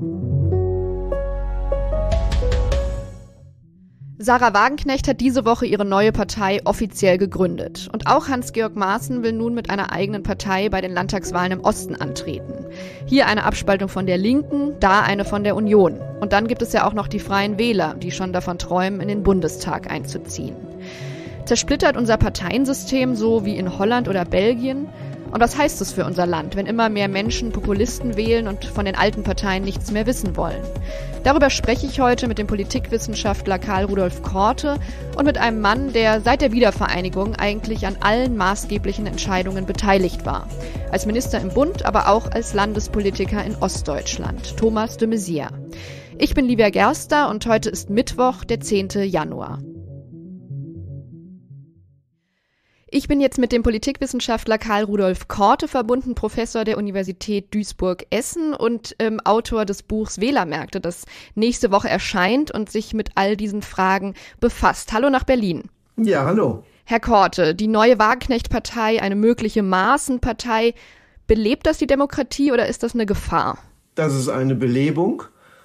Sarah Wagenknecht hat diese Woche ihre neue Partei offiziell gegründet. Und auch Hans-Georg Maaßen will nun mit einer eigenen Partei bei den Landtagswahlen im Osten antreten. Hier eine Abspaltung von der Linken, da eine von der Union. Und dann gibt es ja auch noch die Freien Wähler, die schon davon träumen, in den Bundestag einzuziehen. Zersplittert unser Parteiensystem so wie in Holland oder Belgien? Und was heißt das für unser Land, wenn immer mehr Menschen Populisten wählen und von den alten Parteien nichts mehr wissen wollen? Darüber spreche ich heute mit dem Politikwissenschaftler Karl Rudolf Korte und mit einem Mann, der seit der Wiedervereinigung eigentlich an allen maßgeblichen Entscheidungen beteiligt war. Als Minister im Bund, aber auch als Landespolitiker in Ostdeutschland, Thomas de Maizière. Ich bin Livia Gerster und heute ist Mittwoch, der 10. Januar. Ich bin jetzt mit dem Politikwissenschaftler Karl Rudolf Korte verbunden, Professor der Universität Duisburg-Essen und Autor des Buchs Wählermärkte, das nächste Woche erscheint und sich mit all diesen Fragen befasst. Hallo nach Berlin. Ja, hallo. Herr Korte, die neue Wagenknecht-Partei, eine mögliche Maaßen-Partei, belebt das die Demokratie oder ist das eine Gefahr? Das ist eine Belebung.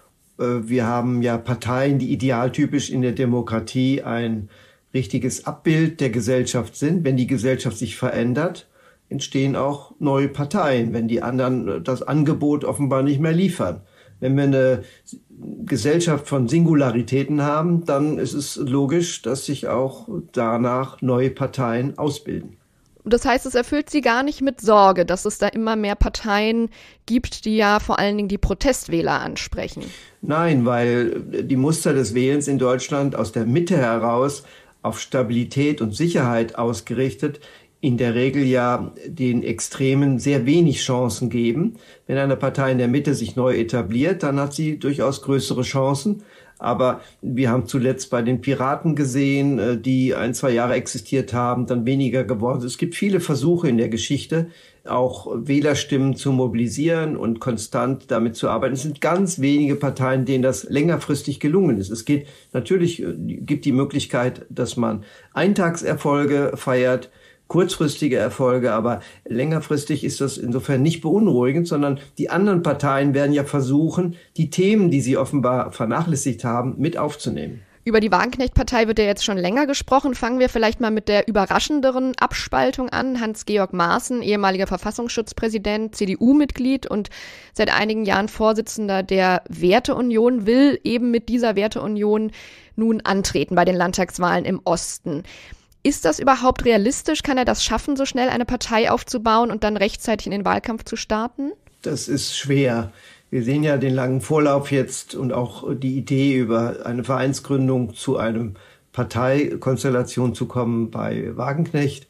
Wir haben ja Parteien, die idealtypisch in der Demokratie ein richtiges Abbild der Gesellschaft sind. Wenn die Gesellschaft sich verändert, entstehen auch neue Parteien, wenn die anderen das Angebot offenbar nicht mehr liefern. Wenn wir eine Gesellschaft von Singularitäten haben, dann ist es logisch, dass sich auch danach neue Parteien ausbilden. Das heißt, es erfüllt Sie gar nicht mit Sorge, dass es da immer mehr Parteien gibt, die ja vor allen Dingen die Protestwähler ansprechen? Nein, weil die Muster des Wählens in Deutschland aus der Mitte heraus auf Stabilität und Sicherheit ausgerichtet, in der Regel ja den Extremen sehr wenig Chancen geben. Wenn eine Partei in der Mitte sich neu etabliert, dann hat sie durchaus größere Chancen. Aber wir haben zuletzt bei den Piraten gesehen, die 1-2 Jahre existiert haben, dann weniger geworden sind. Es gibt viele Versuche in der Geschichte, auch Wählerstimmen zu mobilisieren und konstant damit zu arbeiten. Es sind ganz wenige Parteien, denen das längerfristig gelungen ist. Es geht natürlich, gibt die Möglichkeit, dass man Eintagserfolge feiert, kurzfristige Erfolge, aber längerfristig ist das insofern nicht beunruhigend, sondern die anderen Parteien werden ja versuchen, die Themen, die sie offenbar vernachlässigt haben, mit aufzunehmen. Über die Wagenknecht-Partei wird ja jetzt schon länger gesprochen. Fangen wir vielleicht mal mit der überraschenderen Abspaltung an. Hans-Georg Maaßen, ehemaliger Verfassungsschutzpräsident, CDU-Mitglied und seit einigen Jahren Vorsitzender der Werteunion, will eben mit dieser Werteunion nun antreten bei den Landtagswahlen im Osten. Ist das überhaupt realistisch? Kann er das schaffen, so schnell eine Partei aufzubauen und dann rechtzeitig in den Wahlkampf zu starten? Das ist schwer. Wir sehen ja den langen Vorlauf jetzt und auch die Idee, über eine Vereinsgründung zu einem Parteikonstellation zu kommen bei Wagenknecht.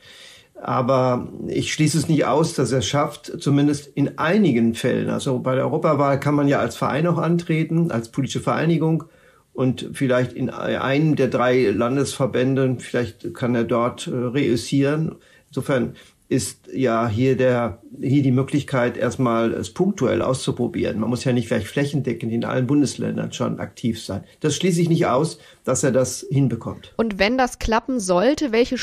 Aber ich schließe es nicht aus, dass er es schafft, zumindest in einigen Fällen. Also bei der Europawahl kann man ja als Verein auch antreten, als politische Vereinigung. Und vielleicht in einem der 3 Landesverbände, vielleicht kann er dort reüssieren. Insofern ist ja hier die Möglichkeit, erstmal es punktuell auszuprobieren. Man muss ja nicht vielleicht flächendeckend in allen Bundesländern schon aktiv sein. Das schließe ich nicht aus, dass er das hinbekommt. Und wenn das klappen sollte, welche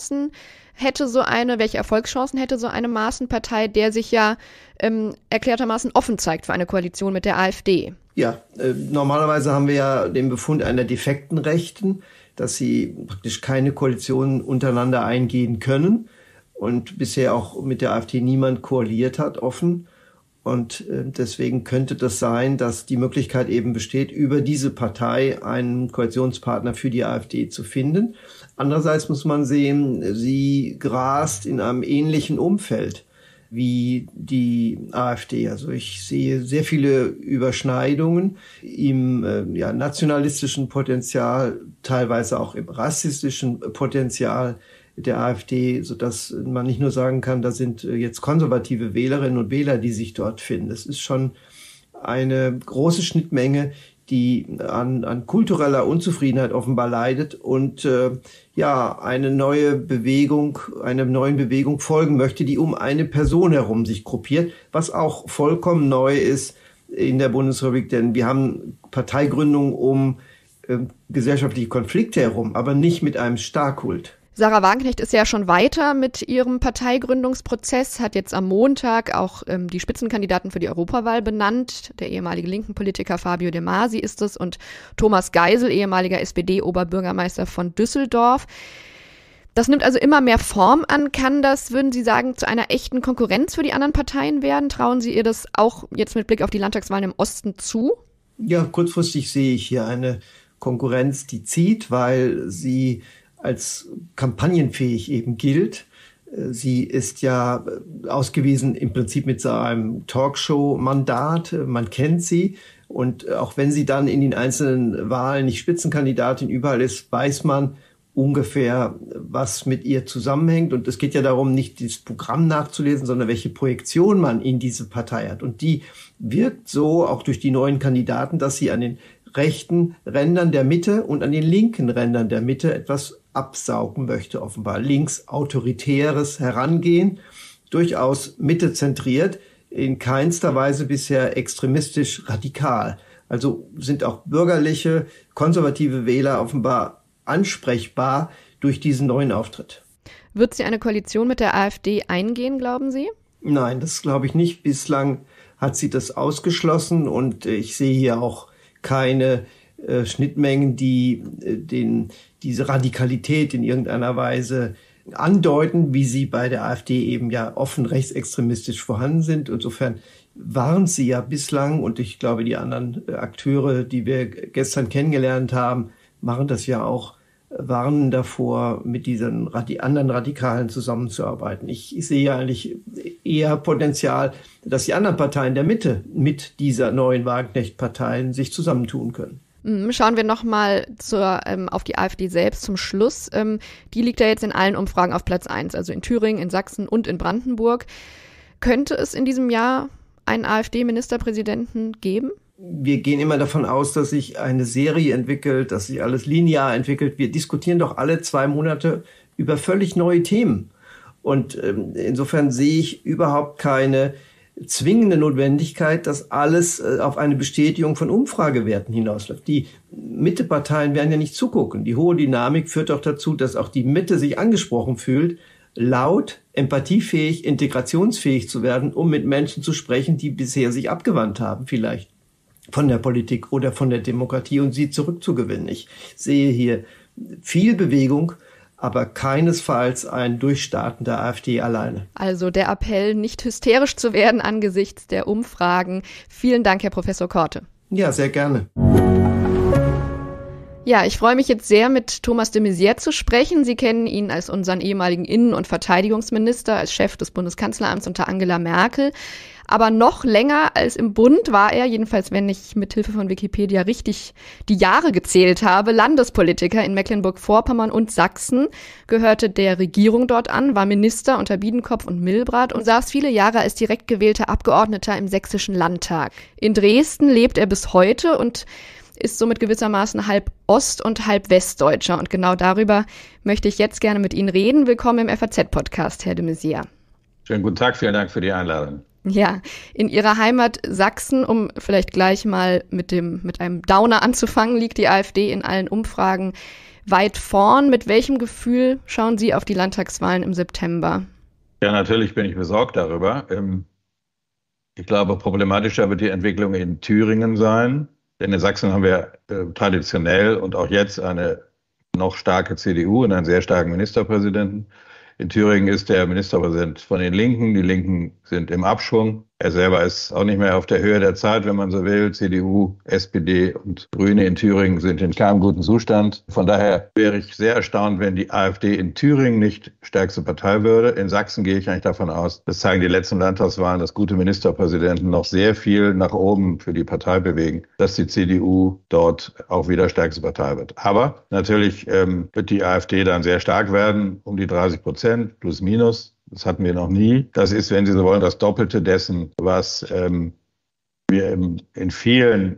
Erfolgschancen hätte so eine Maaßen-Partei, der sich ja erklärtermaßen offen zeigt für eine Koalition mit der AfD? Ja, normalerweise haben wir ja den Befund einer defekten Rechten, dass sie praktisch keine Koalition untereinander eingehen können und bisher auch mit der AfD niemand koaliert hat, offen. Und deswegen könnte das sein, dass die Möglichkeit eben besteht, über diese Partei einen Koalitionspartner für die AfD zu finden. Andererseits muss man sehen, sie grast in einem ähnlichen Umfeld wie die AfD. Also ich sehe sehr viele Überschneidungen im nationalistischen Potenzial, teilweise auch im rassistischen Potenzial der AfD, sodass man nicht nur sagen kann, da sind jetzt konservative Wählerinnen und Wähler, die sich dort finden. Das ist schon eine große Schnittmenge, die an kultureller Unzufriedenheit offenbar leidet und einer neuen Bewegung folgen möchte, die um eine Person herum sich gruppiert, was auch vollkommen neu ist in der Bundesrepublik, denn wir haben Parteigründungen um gesellschaftliche Konflikte herum, aber nicht mit einem Starkkult. Sarah Wagenknecht ist ja schon weiter mit ihrem Parteigründungsprozess, hat jetzt am Montag auch die Spitzenkandidaten für die Europawahl benannt. Der ehemalige Linken-Politiker Fabio De Masi ist es und Thomas Geisel, ehemaliger SPD-Oberbürgermeister von Düsseldorf. Das nimmt also immer mehr Form an. Kann das, würden Sie sagen, zu einer echten Konkurrenz für die anderen Parteien werden? Trauen Sie ihr das auch jetzt mit Blick auf die Landtagswahlen im Osten zu? Ja, kurzfristig sehe ich hier eine Konkurrenz, die zieht, weil sie als kampagnenfähig eben gilt. Sie ist ja ausgewiesen im Prinzip mit so einem Talkshow-Mandat. Man kennt sie. Und auch wenn sie dann in den einzelnen Wahlen nicht Spitzenkandidatin überall ist, weiß man ungefähr, was mit ihr zusammenhängt. Und es geht ja darum, nicht das Programm nachzulesen, sondern welche Projektion man in diese Partei hat. Und die wirkt so auch durch die neuen Kandidaten, dass sie an den rechten Rändern der Mitte und an den linken Rändern der Mitte etwas absaugen möchte, offenbar. Links autoritäres Herangehen, durchaus mittezentriert, in keinster Weise bisher extremistisch radikal. Also sind auch bürgerliche, konservative Wähler offenbar ansprechbar durch diesen neuen Auftritt. Wird sie eine Koalition mit der AfD eingehen, glauben Sie? Nein, das glaube ich nicht. Bislang hat sie das ausgeschlossen und ich sehe hier auch keine Schnittmengen, die diese Radikalität in irgendeiner Weise andeuten, wie sie bei der AfD eben ja offen rechtsextremistisch vorhanden sind. Insofern waren sie ja bislang, und ich glaube, die anderen Akteure, die wir gestern kennengelernt haben, machen das ja auch, warnen davor, mit diesen anderen Radikalen zusammenzuarbeiten. Ich sehe eigentlich eher Potenzial, dass die anderen Parteien der Mitte mit dieser neuen Wagenknecht-Parteien sich zusammentun können. Schauen wir nochmal auf die AfD selbst zum Schluss. Die liegt ja jetzt in allen Umfragen auf Platz 1, also in Thüringen, in Sachsen und in Brandenburg. Könnte es in diesem Jahr einen AfD-Ministerpräsidenten geben? Wir gehen immer davon aus, dass sich eine Serie entwickelt, dass sich alles linear entwickelt. Wir diskutieren doch alle 2 Monate über völlig neue Themen. Und insofern sehe ich überhaupt keine zwingende Notwendigkeit, dass alles auf eine Bestätigung von Umfragewerten hinausläuft. Die Mitteparteien werden ja nicht zugucken. Die hohe Dynamik führt doch dazu, dass auch die Mitte sich angesprochen fühlt, laut, empathiefähig, integrationsfähig zu werden, um mit Menschen zu sprechen, die bisher sich abgewandt haben, vielleicht von der Politik oder von der Demokratie, und sie zurückzugewinnen. Ich sehe hier viel Bewegung, aber keinesfalls ein Durchstarten der AfD alleine. Also der Appell, nicht hysterisch zu werden angesichts der Umfragen. Vielen Dank, Herr Professor Korte. Ja, sehr gerne. Ja, ich freue mich jetzt sehr, mit Thomas de Maizière zu sprechen. Sie kennen ihn als unseren ehemaligen Innen- und Verteidigungsminister, als Chef des Bundeskanzleramts unter Angela Merkel. Aber noch länger als im Bund war er, jedenfalls wenn ich mithilfe von Wikipedia richtig die Jahre gezählt habe, Landespolitiker in Mecklenburg-Vorpommern und Sachsen, gehörte der Regierung dort an, war Minister unter Biedenkopf und Milbrat und saß viele Jahre als direkt gewählter Abgeordneter im Sächsischen Landtag. In Dresden lebt er bis heute und ist somit gewissermaßen halb Ost- und halb Westdeutscher. Und genau darüber möchte ich jetzt gerne mit Ihnen reden. Willkommen im FAZ-Podcast, Herr de Maizière. Schönen guten Tag, vielen Dank für die Einladung. Ja, in Ihrer Heimat Sachsen, um vielleicht gleich mal mit einem Downer anzufangen, liegt die AfD in allen Umfragen weit vorn. Mit welchem Gefühl schauen Sie auf die Landtagswahlen im September? Ja, natürlich bin ich besorgt darüber. Ich glaube, problematischer wird die Entwicklung in Thüringen sein. Denn in Sachsen haben wir traditionell und auch jetzt eine noch starke CDU und einen sehr starken Ministerpräsidenten. In Thüringen ist der Ministerpräsident von den Linken. Die Linken sind im Abschwung. Er selber ist auch nicht mehr auf der Höhe der Zeit, wenn man so will. CDU, SPD und Grüne in Thüringen sind in keinem guten Zustand. Von daher wäre ich sehr erstaunt, wenn die AfD in Thüringen nicht stärkste Partei würde. In Sachsen gehe ich eigentlich davon aus, das zeigen die letzten Landtagswahlen, dass gute Ministerpräsidenten noch sehr viel nach oben für die Partei bewegen, dass die CDU dort auch wieder stärkste Partei wird. Aber natürlich wird die AfD dann sehr stark werden, um die 30%, plus minus. Das hatten wir noch nie. Das ist, wenn Sie so wollen, das Doppelte dessen, was wir in vielen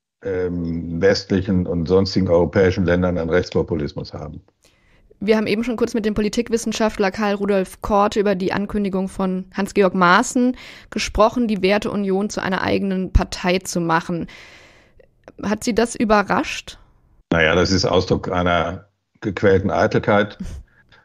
westlichen und sonstigen europäischen Ländern an Rechtspopulismus haben. Wir haben eben schon kurz mit dem Politikwissenschaftler Karl Rudolf Korte über die Ankündigung von Hans-Georg Maaßen gesprochen, die Werteunion zu einer eigenen Partei zu machen. Hat Sie das überrascht? Naja, das ist Ausdruck einer gequälten Eitelkeit.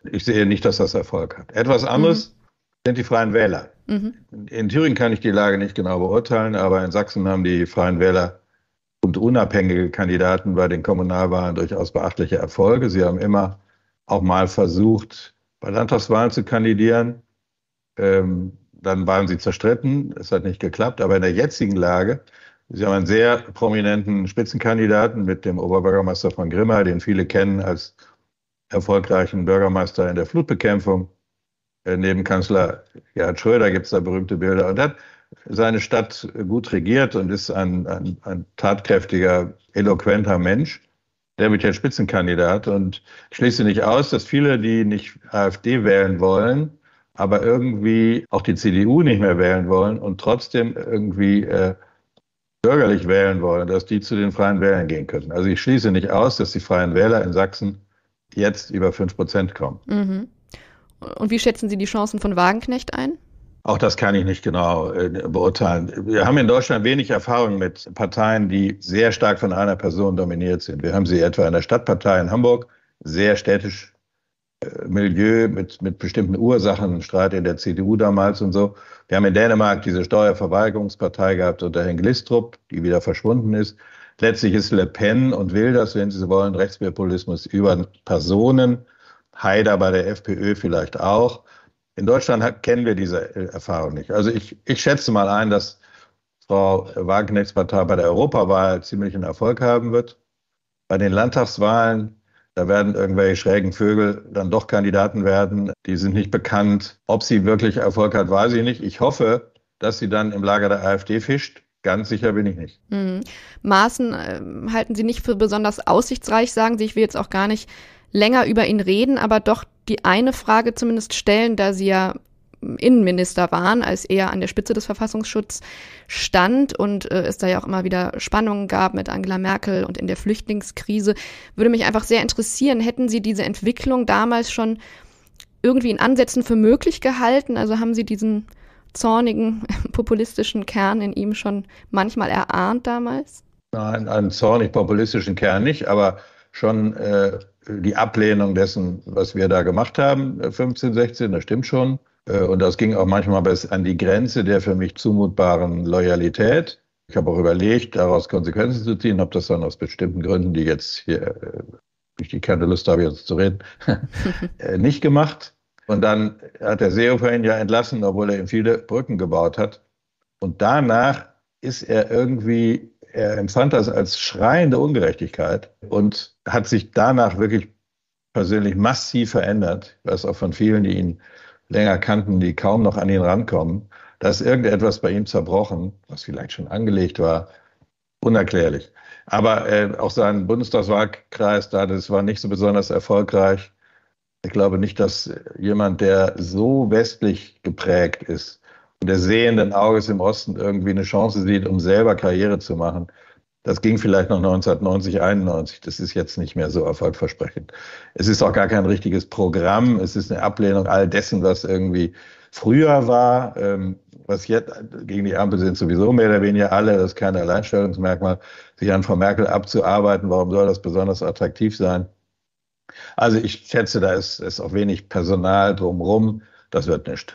Ich sehe nicht, dass das Erfolg hat. Etwas anderes sind die Freien Wähler. In Thüringen kann ich die Lage nicht genau beurteilen, aber in Sachsen haben die Freien Wähler und unabhängige Kandidaten bei den Kommunalwahlen durchaus beachtliche Erfolge. Sie haben immer auch mal versucht, bei Landtagswahlen zu kandidieren. Dann waren sie zerstritten, es hat nicht geklappt. Aber in der jetzigen Lage, Sie haben einen sehr prominenten Spitzenkandidaten mit dem Oberbürgermeister von Grimma, den viele kennen als erfolgreichen Bürgermeister in der Flutbekämpfung. Neben Kanzler Gerhard Schröder gibt es da berühmte Bilder. Und hat seine Stadt gut regiert und ist ein tatkräftiger, eloquenter Mensch. Der wird jetzt Spitzenkandidat. Und ich schließe nicht aus, dass viele, die nicht AfD wählen wollen, aber irgendwie auch die CDU nicht mehr wählen wollen und trotzdem irgendwie bürgerlich wählen wollen, dass die zu den Freien Wählern gehen könnten. Also ich schließe nicht aus, dass die Freien Wähler in Sachsen jetzt über 5% kommen. Und wie schätzen Sie die Chancen von Wagenknecht ein? Auch das kann ich nicht genau beurteilen. Wir haben in Deutschland wenig Erfahrung mit Parteien, die sehr stark von einer Person dominiert sind. Wir haben sie etwa in der Stadtpartei in Hamburg, sehr städtisch Milieu mit bestimmten Ursachen, Streit in der CDU damals und so. Wir haben in Dänemark diese Steuerverweigerungspartei gehabt unter Herrn Glistrup, die wieder verschwunden ist. Letztlich ist Le Pen und Wilders, wenn Sie so wollen, Rechtspopulismus über Personen. Haider bei der FPÖ vielleicht auch. In Deutschland kennen wir diese Erfahrung nicht. Also ich schätze mal ein, dass Frau Wagenknechts Partei bei der Europawahl ziemlichen Erfolg haben wird. Bei den Landtagswahlen, da werden irgendwelche schrägen Vögel dann doch Kandidaten werden. Die sind nicht bekannt. Ob sie wirklich Erfolg hat, weiß ich nicht. Ich hoffe, dass sie dann im Lager der AfD fischt. Ganz sicher bin ich nicht. Maaßen halten Sie nicht für besonders aussichtsreich, sagen Sie. Ich will jetzt auch gar nicht länger über ihn reden, aber doch die eine Frage zumindest stellen, da Sie ja Innenminister waren, als er an der Spitze des Verfassungsschutzes stand und es da ja auch immer wieder Spannungen gab mit Angela Merkel und in der Flüchtlingskrise. Würde mich einfach sehr interessieren, hätten Sie diese Entwicklung damals schon irgendwie in Ansätzen für möglich gehalten? Also haben Sie diesen zornigen, populistischen Kern in ihm schon manchmal erahnt damals? Nein, einen zornig-populistischen Kern nicht, aber schon die Ablehnung dessen, was wir da gemacht haben, 15, 16, das stimmt schon. Und das ging auch manchmal bis an die Grenze der für mich zumutbaren Loyalität. Ich habe auch überlegt, daraus Konsequenzen zu ziehen, habe das dann aus bestimmten Gründen, die jetzt hier, ich die keine Lust habe, jetzt zu reden, nicht gemacht. Und dann hat der Seehofer ihn ja entlassen, obwohl er ihm viele Brücken gebaut hat. Und danach ist er irgendwie, er empfand das als schreiende Ungerechtigkeit und hat sich danach wirklich persönlich massiv verändert. Ich weiß auch von vielen, die ihn länger kannten, die kaum noch an ihn rankommen. Da ist irgendetwas bei ihm zerbrochen, was vielleicht schon angelegt war, unerklärlich. Aber auch sein Bundestagswahlkreis da, das war nicht so besonders erfolgreich. Ich glaube nicht, dass jemand, der so westlich geprägt ist und der sehenden Auges im Osten irgendwie eine Chance sieht, um selber Karriere zu machen. Das ging vielleicht noch 1990, 91. Das ist jetzt nicht mehr so erfolgversprechend. Es ist auch gar kein richtiges Programm. Es ist eine Ablehnung all dessen, was irgendwie früher war. Was jetzt gegen die Ampel sind sowieso mehr oder weniger alle. Das ist kein Alleinstellungsmerkmal, sich an Frau Merkel abzuarbeiten. Warum soll das besonders attraktiv sein? Also ich schätze, da ist auch wenig Personal drumherum. Das wird nicht.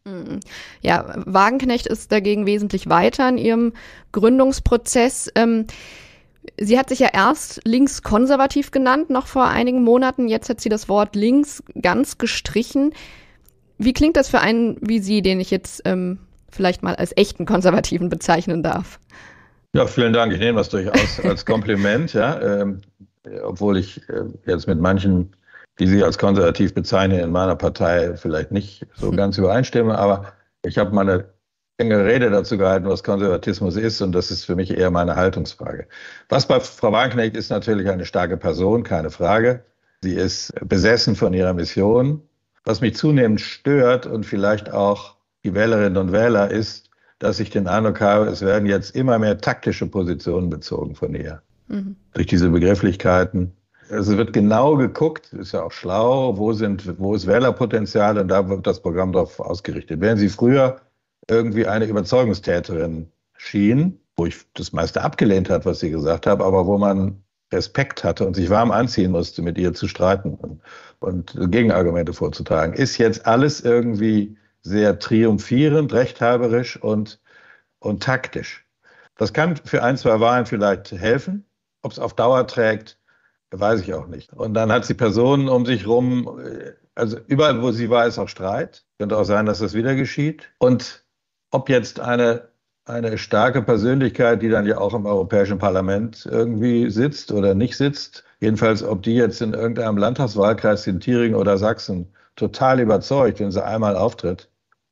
Ja, Wagenknecht ist dagegen wesentlich weiter in ihrem Gründungsprozess. Sie hat sich ja erst linkskonservativ genannt, noch vor einigen Monaten. Jetzt hat sie das Wort links ganz gestrichen. Wie klingt das für einen wie Sie, den ich jetzt vielleicht mal als echten Konservativen bezeichnen darf? Ja, vielen Dank. Ich nehme das durchaus als Kompliment, ja. Obwohl ich jetzt mit manchen, die Sie als konservativ bezeichnen, in meiner Partei vielleicht nicht so ganz übereinstimme, aber ich habe mal eine längere Rede dazu gehalten, was Konservatismus ist, und das ist für mich eher meine Haltungsfrage. Was bei Frau Wagenknecht ist natürlich eine starke Person, keine Frage. Sie ist besessen von ihrer Mission. Was mich zunehmend stört und vielleicht auch die Wählerinnen und Wähler ist, dass ich den Eindruck habe, es werden jetzt immer mehr taktische Positionen bezogen von ihr. Durch diese Begrifflichkeiten. Also es wird genau geguckt, ist ja auch schlau, wo ist Wählerpotenzial, und da wird das Programm darauf ausgerichtet. Während sie früher irgendwie eine Überzeugungstäterin schien, wo ich das meiste abgelehnt hat, was sie gesagt hat, aber wo man Respekt hatte und sich warm anziehen musste, mit ihr zu streiten und Gegenargumente vorzutragen, ist jetzt alles irgendwie sehr triumphierend, rechthaberisch und taktisch. Das kann für ein, zwei Wahlen vielleicht helfen. Ob es auf Dauer trägt, weiß ich auch nicht. Und dann hat sie Personen um sich rum, also überall, wo sie war, ist auch Streit. Könnte auch sein, dass das wieder geschieht. Und ob jetzt eine starke Persönlichkeit, die dann ja auch im Europäischen Parlament irgendwie sitzt oder nicht sitzt, jedenfalls ob die jetzt in irgendeinem Landtagswahlkreis in Thüringen oder Sachsen total überzeugt, wenn sie einmal auftritt.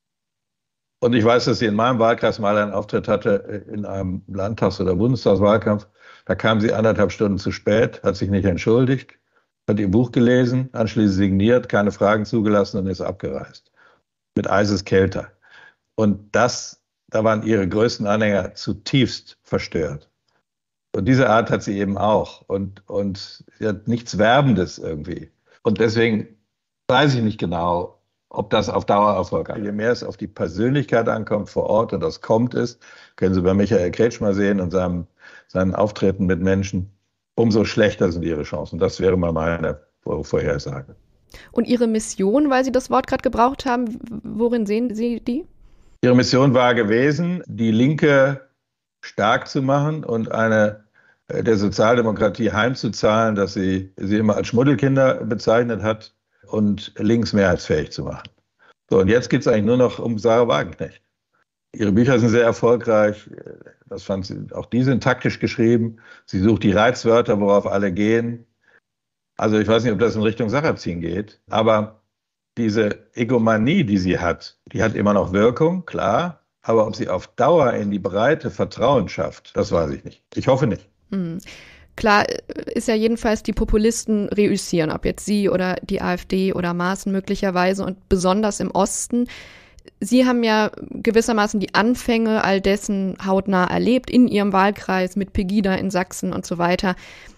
Und ich weiß, dass sie in meinem Wahlkreis mal einen Auftritt hatte in einem Landtags- oder Bundestagswahlkampf. Da kam sie 1,5 Stunden zu spät, hat sich nicht entschuldigt, hat ihr Buch gelesen, anschließend signiert, keine Fragen zugelassen und ist abgereist. Mit Eiseskälte. Und da waren ihre größten Anhänger zutiefst verstört. Und diese Art hat sie eben auch. Und sie hat nichts Werbendes irgendwie. Und deswegen weiß ich nicht genau, ob das auf Dauer Erfolg hat. Je mehr es auf die Persönlichkeit ankommt vor Ort, und das kommt es, können Sie bei Michael Kretschmer sehen und seinen Auftreten mit Menschen, umso schlechter sind ihre Chancen. Das wäre mal meine Vorhersage. Und Ihre Mission, weil Sie das Wort gerade gebraucht haben, worin sehen Sie die? Ihre Mission war gewesen, die Linke stark zu machen und der Sozialdemokratie heimzuzahlen, dass sie immer als Schmuddelkinder bezeichnet hat, und links mehrheitsfähig zu machen. So, und jetzt geht es eigentlich nur noch um Sarah Wagenknecht. Ihre Bücher sind sehr erfolgreich. Das fand sie, auch die sind taktisch geschrieben. Sie sucht die Reizwörter, worauf alle gehen. Also ich weiß nicht, ob das in Richtung Sarrazin geht, aber diese Egomanie, die sie hat, die hat immer noch Wirkung, klar. Aber ob sie auf Dauer in die Breite Vertrauen schafft, das weiß ich nicht. Ich hoffe nicht. Klar ist ja jedenfalls, die Populisten reüssieren, ob jetzt Sie oder die AfD oder Maaßen möglicherweise und besonders im Osten. Sie haben ja gewissermaßen die Anfänge all dessen hautnah erlebt, in Ihrem Wahlkreis mit Pegida in Sachsen und so weiter.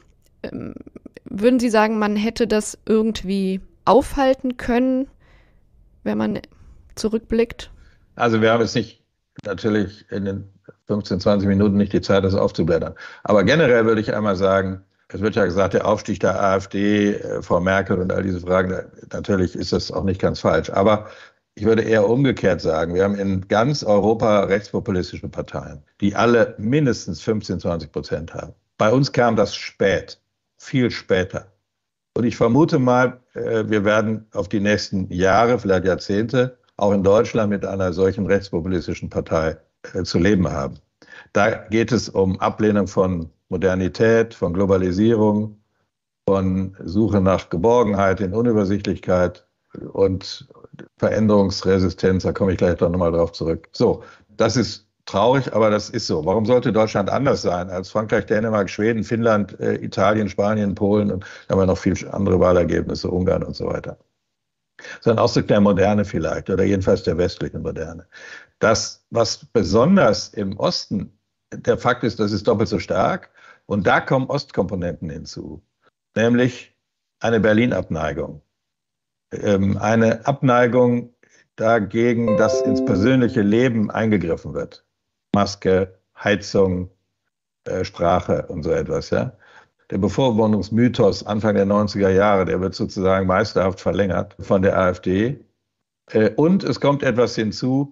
Würden Sie sagen, man hätte das irgendwie aufhalten können, wenn man zurückblickt? Also wir haben jetzt natürlich in den 15, 20 Minuten nicht die Zeit, das aufzublättern. Aber generell würde ich einmal sagen, es wird ja gesagt, der Aufstieg der AfD, Frau Merkel und all diese Fragen, natürlich ist das auch nicht ganz falsch. Aber ich würde eher umgekehrt sagen, wir haben in ganz Europa rechtspopulistische Parteien, die alle mindestens 15, 20% haben. Bei uns kam das spät, viel später. Und ich vermute mal, wir werden auf die nächsten Jahre, vielleicht Jahrzehnte, auch in Deutschland mit einer solchen rechtspopulistischen Partei zu leben haben. Da geht es um Ablehnung von Modernität, von Globalisierung, von Suche nach Geborgenheit in Unübersichtlichkeit und Veränderungsresistenz. Da komme ich gleich doch nochmal drauf zurück. So, das ist traurig, aber das ist so. Warum sollte Deutschland anders sein als Frankreich, Dänemark, Schweden, Finnland, Italien, Spanien, Polen und da haben wir noch viele andere Wahlergebnisse, Ungarn und so weiter. Das ist ein Ausdruck der Moderne vielleicht oder jedenfalls der westlichen Moderne. Das, was besonders im Osten der Fakt ist, das ist doppelt so stark und da kommen Ostkomponenten hinzu, nämlich eine Berlin-Abneigung. Eine Abneigung dagegen, dass ins persönliche Leben eingegriffen wird. Maske, Heizung, Sprache und so etwas. Ja? Der Bevormundungsmythos Anfang der 90er Jahre, der wird sozusagen meisterhaft verlängert von der AfD. Und es kommt etwas hinzu,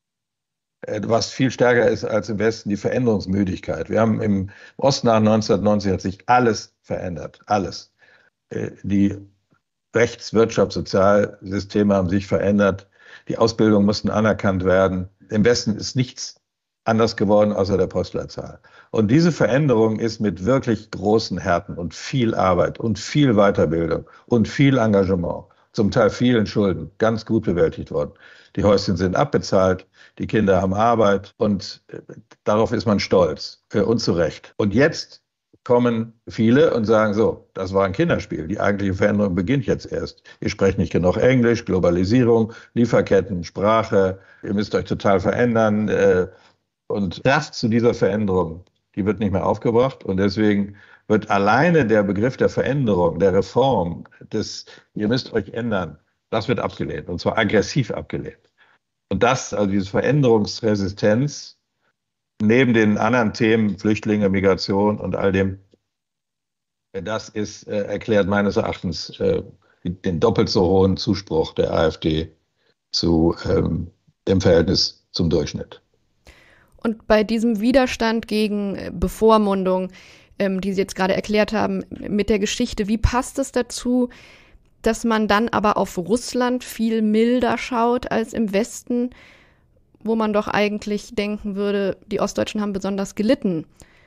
was viel stärker ist als im Westen, die Veränderungsmüdigkeit. Wir haben im Osten nach 1990 hat sich alles verändert. Alles. Die Rechts-, Wirtschafts-, Sozialsysteme haben sich verändert. Die Ausbildungen mussten anerkannt werden. Im Westen ist nichts anders geworden außer der Postleitzahl. Und diese Veränderung ist mit wirklich großen Härten und viel Arbeit und viel Weiterbildung und viel Engagement, zum Teil vielen Schulden, ganz gut bewältigt worden. Die Häuschen sind abbezahlt, die Kinder haben Arbeit und darauf ist man stolz und zu Recht. Und jetzt kommen viele und sagen so, das war ein Kinderspiel, die eigentliche Veränderung beginnt jetzt erst. Ihr sprecht nicht genug Englisch, Globalisierung, Lieferketten, Sprache, ihr müsst euch total verändern und Kraft zu dieser Veränderung, die wird nicht mehr aufgebracht und deswegen wird alleine der Begriff der Veränderung, der Reform, ihr müsst euch ändern, das wird abgelehnt und zwar aggressiv abgelehnt. Und das, also diese Veränderungsresistenz, neben den anderen Themen, Flüchtlinge, Migration und all dem, Das erklärt meines Erachtens den doppelt so hohen Zuspruch der AfD zu dem Verhältnis zum Durchschnitt. Und bei diesem Widerstand gegen Bevormundung, die Sie jetzt gerade erklärt haben, mit der Geschichte, wie passt es dazu, dass man dann aber auf Russland viel milder schaut als im Westen, wo man doch eigentlich denken würde, die Ostdeutschen haben besonders gelitten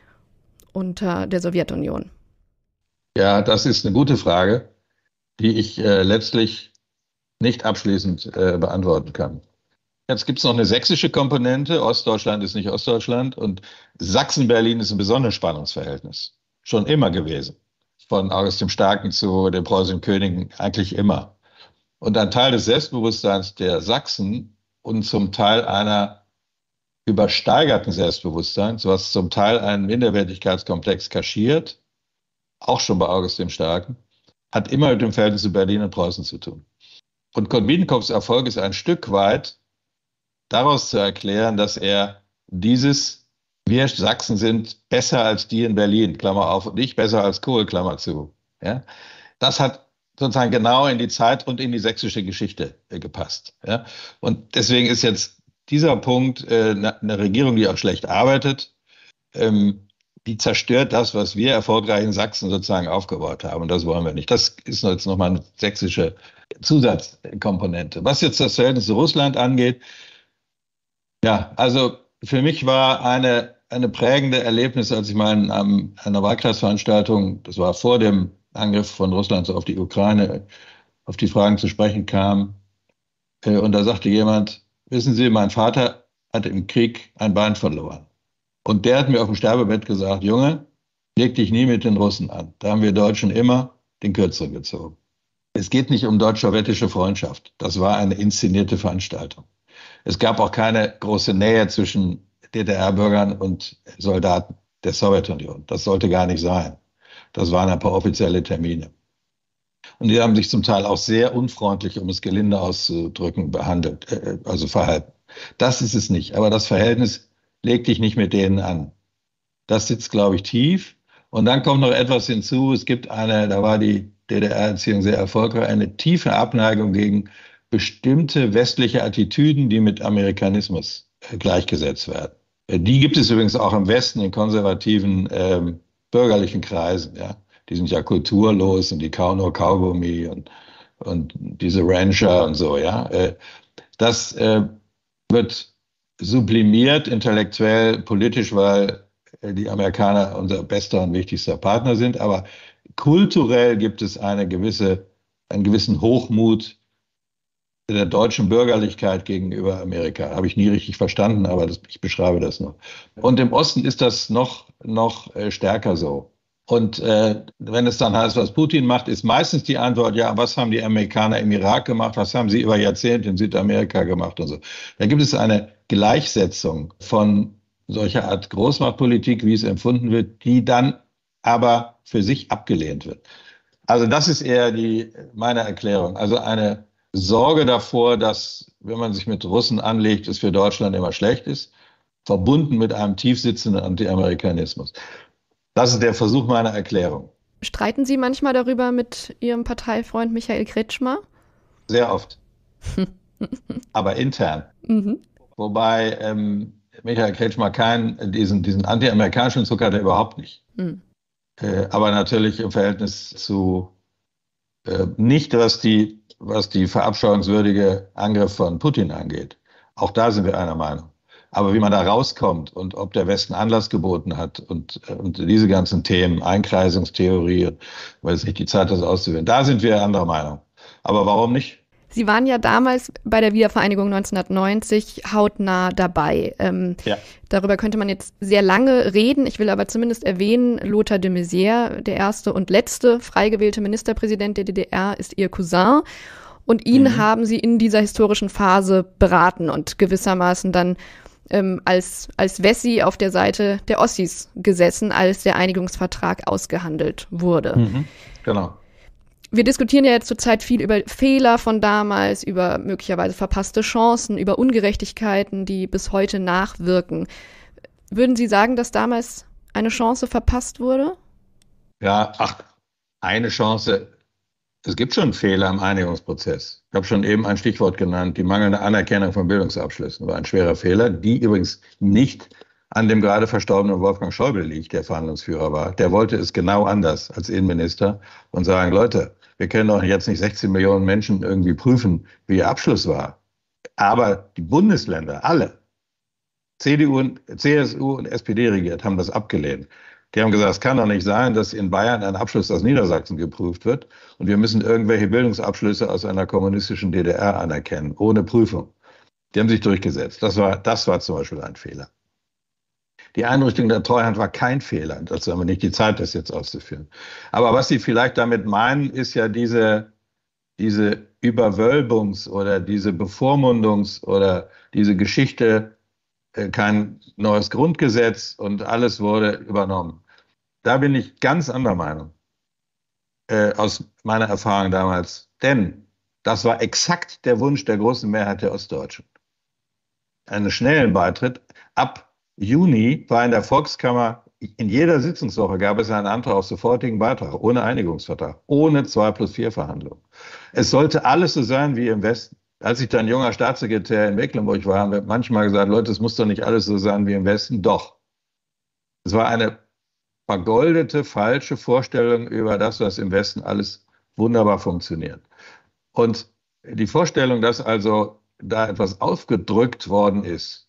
unter der Sowjetunion? Ja, das ist eine gute Frage, die ich letztlich nicht abschließend beantworten kann. Jetzt gibt es noch eine sächsische Komponente. Ostdeutschland ist nicht Ostdeutschland und Sachsen-Berlin ist ein besonderes Spannungsverhältnis. Schon immer gewesen. Von August dem Starken zu den preußischen Königen eigentlich immer. Und ein Teil des Selbstbewusstseins der Sachsen und zum Teil einer übersteigerten Selbstbewusstseins, was zum Teil einen Minderwertigkeitskomplex kaschiert, auch schon bei August dem Starken, hat immer mit dem Verhältnis zu Berlin und Preußen zu tun. Und Kurt Biedenkopfs Erfolg ist ein Stück weit daraus zu erklären, dass er wir Sachsen sind besser als die in Berlin, Klammer auf, und nicht besser als Kohl, Klammer zu. Ja? Das hat sozusagen genau in die Zeit und in die sächsische Geschichte gepasst. Ja? Und deswegen ist jetzt dieser Punkt eine Regierung, die auch schlecht arbeitet, die zerstört das, was wir erfolgreich in Sachsen sozusagen aufgebaut haben. Und das wollen wir nicht. Das ist jetzt nochmal eine sächsische Zusatzkomponente. Was jetzt das Verhältnis zu Russland angeht, ja, also für mich war eine prägende Erlebnis, als ich mal an einer Wahlkreisveranstaltung, das war vor dem Angriff von Russland auf die Ukraine, auf die Fragen zu sprechen kam. Und da sagte jemand, wissen Sie, mein Vater hat im Krieg ein Bein verloren. Und der hat mir auf dem Sterbebett gesagt, Junge, leg dich nie mit den Russen an. Da haben wir Deutschen immer den Kürzeren gezogen. Es geht nicht um deutsch-sowjetische Freundschaft. Das war eine inszenierte Veranstaltung. Es gab auch keine große Nähe zwischen DDR-Bürgern und Soldaten der Sowjetunion. Das sollte gar nicht sein. Das waren ein paar offizielle Termine. Und die haben sich zum Teil auch sehr unfreundlich, um es gelinde auszudrücken, verhalten. Das ist es nicht. Aber das Verhältnis leg dich nicht mit denen an. Das sitzt, glaube ich, tief. Und dann kommt noch etwas hinzu. Es gibt da war die DDR-Erziehung sehr erfolgreich, eine tiefe Abneigung gegen bestimmte westliche Attitüden, die mit Amerikanismus gleichgesetzt werden. Die gibt es übrigens auch im Westen in konservativen bürgerlichen Kreisen. Ja. Die sind ja kulturlos und die kauen nur Kaugummi und diese Rancher und so. Ja. Das wird sublimiert intellektuell, politisch, weil die Amerikaner unser bester und wichtigster Partner sind. Aber kulturell gibt es einen gewissen Hochmut der deutschen Bürgerlichkeit gegenüber Amerika. Habe ich nie richtig verstanden, aber ich beschreibe das noch. Und im Osten ist das noch stärker so. Und wenn es dann heißt, was Putin macht, ist meistens die Antwort, ja, was haben die Amerikaner im Irak gemacht, was haben sie über Jahrzehnte in Südamerika gemacht und so. Da gibt es eine Gleichsetzung von solcher Art Großmachtpolitik, wie es empfunden wird, die dann aber für sich abgelehnt wird. Also das ist eher meine Erklärung. Also eine Sorge davor, dass, wenn man sich mit Russen anlegt, es für Deutschland immer schlecht ist, verbunden mit einem tiefsitzenden Anti-Amerikanismus. Das ist der Versuch meiner Erklärung. Streiten Sie manchmal darüber mit Ihrem Parteifreund Michael Kretschmer? Sehr oft. Aber intern. Mhm. Wobei Michael Kretschmer diesen anti-amerikanischen Zug hat er überhaupt nicht. Mhm. Aber natürlich im Verhältnis zu nicht, was die verabscheuungswürdige Angriff von Putin angeht. Auch da sind wir einer Meinung. Aber wie man da rauskommt und ob der Westen Anlass geboten hat und diese ganzen Themen, Einkreisungstheorie, weil es nicht die Zeit, das auszuwählen, da sind wir anderer Meinung. Aber warum nicht? Sie waren ja damals bei der Wiedervereinigung 1990 hautnah dabei. Ja. Darüber könnte man jetzt sehr lange reden. Ich will aber zumindest erwähnen, Lothar de Maizière, der erste und letzte frei gewählte Ministerpräsident der DDR, ist Ihr Cousin. Und ihn haben Sie in dieser historischen Phase beraten und gewissermaßen dann als Wessi auf der Seite der Ossis gesessen, als der Einigungsvertrag ausgehandelt wurde. Genau. Wir diskutieren ja jetzt zurzeit viel über Fehler von damals, über möglicherweise verpasste Chancen, über Ungerechtigkeiten, die bis heute nachwirken. Würden Sie sagen, dass damals eine Chance verpasst wurde? Ja, eine Chance. Es gibt schon Fehler im Einigungsprozess. Ich habe schon eben ein Stichwort genannt, die mangelnde Anerkennung von Bildungsabschlüssen war ein schwerer Fehler, die übrigens nicht an dem gerade verstorbenen Wolfgang Schäuble liegt, der Verhandlungsführer war. Der wollte es genau anders als Innenminister und sagen, Leute, wir können doch jetzt nicht 16 Millionen Menschen irgendwie prüfen, wie ihr Abschluss war. Aber die Bundesländer, alle, CDU, CSU und SPD regiert, haben das abgelehnt. Die haben gesagt, es kann doch nicht sein, dass in Bayern ein Abschluss aus Niedersachsen geprüft wird und wir müssen irgendwelche Bildungsabschlüsse aus einer kommunistischen DDR anerkennen, ohne Prüfung. Die haben sich durchgesetzt. Das war zum Beispiel ein Fehler. Die Einrichtung der Treuhand war kein Fehler. Dazu haben wir nicht die Zeit, das jetzt auszuführen. Aber was Sie vielleicht damit meinen, ist ja diese Überwölbungs- oder diese Bevormundungs- oder diese Geschichte, kein neues Grundgesetz und alles wurde übernommen. Da bin ich ganz anderer Meinung, aus meiner Erfahrung damals. Denn das war exakt der Wunsch der großen Mehrheit der Ostdeutschen. Einen schnellen Beitritt. Ab Juni war in der Volkskammer, in jeder Sitzungswoche gab es einen Antrag auf sofortigen Beitrag, ohne Einigungsvertrag, ohne 2+4 Verhandlungen. Es sollte alles so sein wie im Westen. Als ich dann junger Staatssekretär in Mecklenburg war, haben wir manchmal gesagt, Leute, es muss doch nicht alles so sein wie im Westen. Doch. Es war eine vergoldete, falsche Vorstellung über das, was im Westen alles wunderbar funktioniert. Und die Vorstellung, dass also da etwas aufgedrückt worden ist,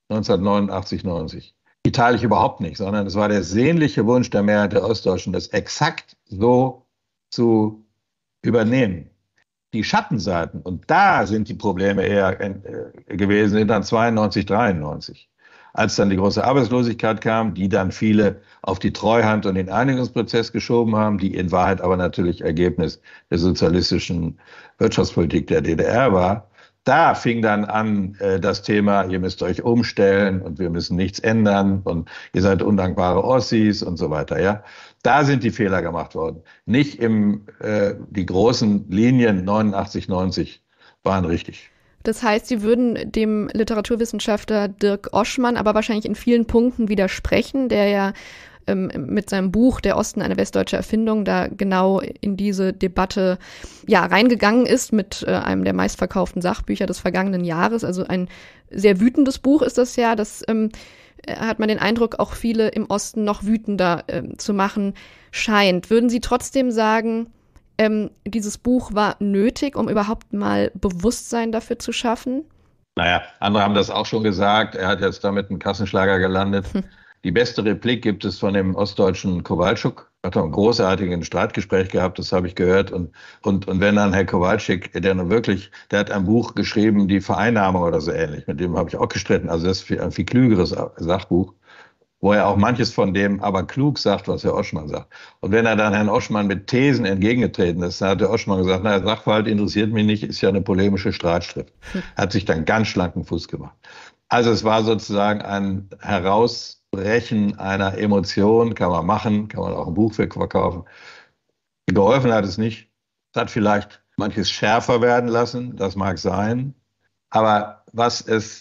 1989, 90, die teile ich überhaupt nicht, sondern es war der sehnliche Wunsch der Mehrheit der Ostdeutschen, das exakt so zu übernehmen. Die Schattenseiten, und da sind die Probleme eher gewesen, sind dann 92, 93. Als dann die große Arbeitslosigkeit kam, die dann viele auf die Treuhand und den Einigungsprozess geschoben haben, die in Wahrheit aber natürlich Ergebnis der sozialistischen Wirtschaftspolitik der DDR war, da fing dann an das Thema, ihr müsst euch umstellen und wir müssen nichts ändern und ihr seid undankbare Ossis und so weiter. Ja, da sind die Fehler gemacht worden. Nicht die großen Linien 89, 90 waren richtig. Das heißt, Sie würden dem Literaturwissenschaftler Dirk Oschmann aber wahrscheinlich in vielen Punkten widersprechen, der ja mit seinem Buch Der Osten, eine westdeutsche Erfindung, da genau in diese Debatte reingegangen ist mit einem der meistverkauften Sachbücher des vergangenen Jahres. Also ein sehr wütendes Buch ist das ja. Das hat man den Eindruck, auch viele im Osten noch wütender zu machen scheint. Würden Sie trotzdem sagen, dieses Buch war nötig, um überhaupt mal Bewusstsein dafür zu schaffen? Naja, andere haben das auch schon gesagt. Er hat jetzt damit einen Kassenschlager gelandet. Die beste Replik gibt es von dem ostdeutschen Kowalczuk. Er hat einen großartigen Streitgespräch gehabt, das habe ich gehört. Und wenn dann Herr Kowalczyk, der hat ein Buch geschrieben, die Vereinnahmung oder so ähnlich, mit dem habe ich auch gestritten. Also das ist ein viel klügeres Sachbuch, wo er auch manches von dem aber klug sagt, was Herr Oschmann sagt. Und wenn er dann Herrn Oschmann mit Thesen entgegengetreten ist, dann hat der Oschmann gesagt, na, der Sachverhalt interessiert mich nicht, ist ja eine polemische Streitschrift. Hat sich dann ganz schlanken Fuß gemacht. Also es war sozusagen ein Herausbrechen einer Emotion, kann man machen, kann man auch ein Buch für verkaufen. Geholfen hat es nicht. Es hat vielleicht manches schärfer werden lassen, das mag sein. Aber was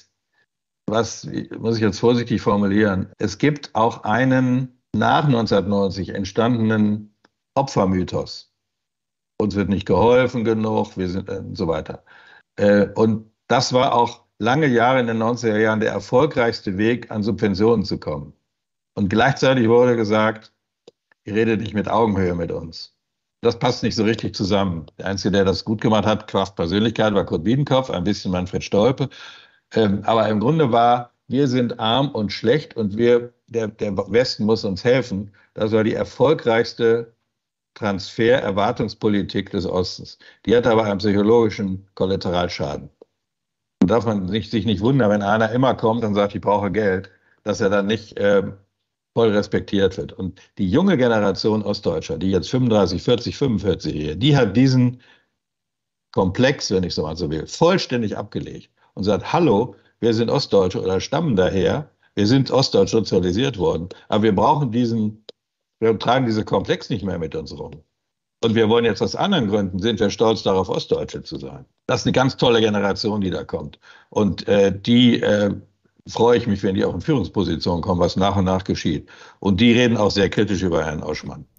muss ich jetzt vorsichtig formulieren, es gibt auch einen nach 1990 entstandenen Opfermythos. Uns wird nicht geholfen genug, wir sind und so weiter. Und das war auch lange Jahre in den 90er Jahren der erfolgreichste Weg, an Subventionen zu kommen. Und gleichzeitig wurde gesagt, ihr redet nicht mit Augenhöhe mit uns. Das passt nicht so richtig zusammen. Der Einzige, der das gut gemacht hat, Kraft Persönlichkeit, war Kurt Biedenkopf, ein bisschen Manfred Stolpe. Aber im Grunde war, wir sind arm und schlecht und der Westen muss uns helfen. Das war die erfolgreichste Transfer-Erwartungspolitik des Ostens. Die hat aber einen psychologischen Kollateralschaden. Und darf man sich nicht wundern, wenn einer immer kommt und sagt, ich brauche Geld, dass er dann nicht voll respektiert wird. Und die junge Generation Ostdeutscher, die jetzt 35, 40, 45 hier, die hat diesen Komplex, wenn ich so mal so will, vollständig abgelegt und sagt, hallo, wir sind Ostdeutsche oder stammen daher, wir sind ostdeutsch sozialisiert worden, aber wir tragen diesen Komplex nicht mehr mit uns rum. Und wir wollen jetzt aus anderen Gründen, sind wir stolz darauf, Ostdeutsche zu sein. Das ist eine ganz tolle Generation, die da kommt. Und die freue ich mich, wenn die auch in Führungspositionen kommen, was nach und nach geschieht. Und die reden auch sehr kritisch über Herrn Oschmann.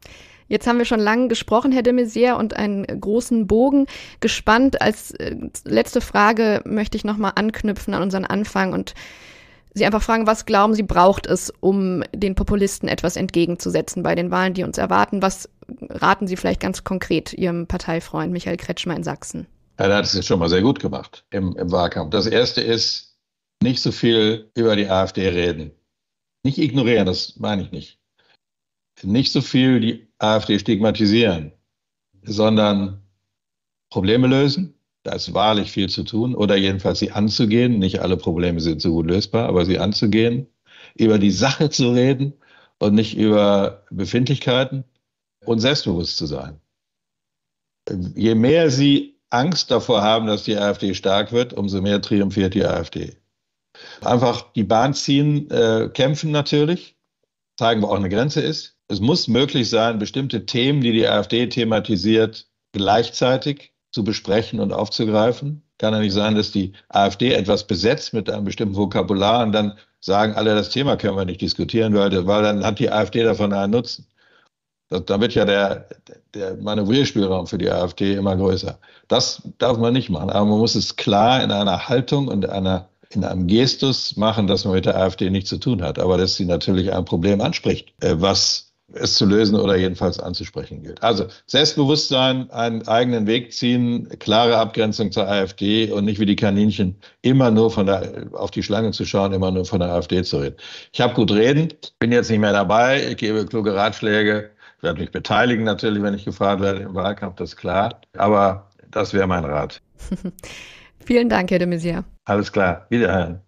Jetzt haben wir schon lange gesprochen, Herr de Maizière, und einen großen Bogen gespannt. Als letzte Frage möchte ich nochmal anknüpfen an unseren Anfang und Sie einfach fragen, was glauben Sie, braucht es, um den Populisten etwas entgegenzusetzen bei den Wahlen, die uns erwarten? Was raten Sie vielleicht ganz konkret Ihrem Parteifreund Michael Kretschmer in Sachsen? Er hat es jetzt schon mal sehr gut gemacht im Wahlkampf. Das Erste ist, nicht so viel über die AfD reden. Nicht ignorieren, das meine ich nicht. Nicht so viel die AfD stigmatisieren, sondern Probleme lösen. Da ist wahrlich viel zu tun oder jedenfalls sie anzugehen. Nicht alle Probleme sind so gut lösbar, aber sie anzugehen, über die Sache zu reden und nicht über Befindlichkeiten und selbstbewusst zu sein. Je mehr sie Angst davor haben, dass die AfD stark wird, umso mehr triumphiert die AfD. Einfach die Bahn ziehen, kämpfen natürlich, zeigen, wo auch eine Grenze ist. Es muss möglich sein, bestimmte Themen, die die AfD thematisiert, gleichzeitig zu besprechen und aufzugreifen. Kann ja nicht sein, dass die AfD etwas besetzt mit einem bestimmten Vokabular und dann sagen alle, das Thema können wir nicht diskutieren, weil dann hat die AfD davon einen Nutzen. Da wird ja der Manövrierspielraum für die AfD immer größer. Das darf man nicht machen, aber man muss es klar in einer Haltung und in einem Gestus machen, dass man mit der AfD nichts zu tun hat, aber dass sie natürlich ein Problem anspricht, was es zu lösen oder jedenfalls anzusprechen gilt. Also Selbstbewusstsein, einen eigenen Weg ziehen, klare Abgrenzung zur AfD und nicht wie die Kaninchen immer nur auf die Schlange zu schauen, immer nur von der AfD zu reden. Ich habe gut reden, bin jetzt nicht mehr dabei, ich gebe kluge Ratschläge, werde mich beteiligen natürlich, wenn ich gefragt werde im Wahlkampf, das ist klar, aber das wäre mein Rat. Vielen Dank, Herr de Maizière. Alles klar, wiederhören.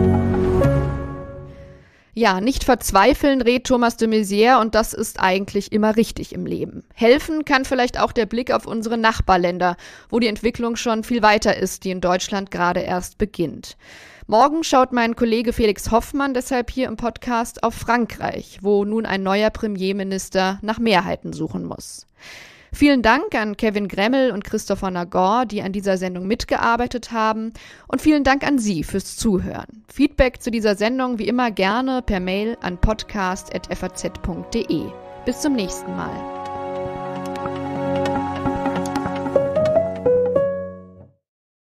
Ja, nicht verzweifeln, rät Thomas de Maizière, und das ist eigentlich immer richtig im Leben. Helfen kann vielleicht auch der Blick auf unsere Nachbarländer, wo die Entwicklung schon viel weiter ist, die in Deutschland gerade erst beginnt. Morgen schaut mein Kollege Felix Hoffmann deshalb hier im Podcast auf Frankreich, wo nun ein neuer Premierminister nach Mehrheiten suchen muss. Vielen Dank an Kevin Gremmel und Christopher Nagor, die an dieser Sendung mitgearbeitet haben. Und vielen Dank an Sie fürs Zuhören. Feedback zu dieser Sendung wie immer gerne per Mail an podcast@faz.de. Bis zum nächsten Mal.